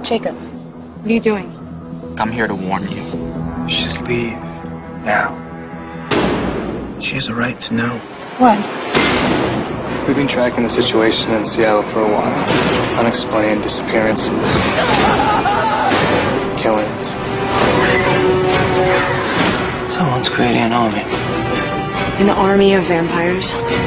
Jacob, what are you doing? I'm here to warn you. Just leave. Now. She has a right to know. What? We've been tracking the situation in Seattle for a while. Unexplained disappearances. Killings. Someone's creating an army. An army of vampires?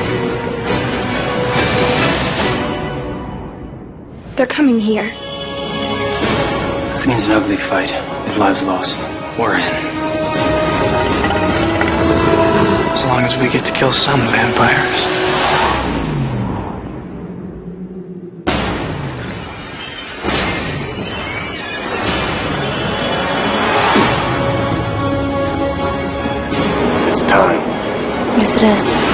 They're coming here. This means an ugly fight. If lives lost, we're in. As long as we get to kill some vampires. It's time. Yes, it is.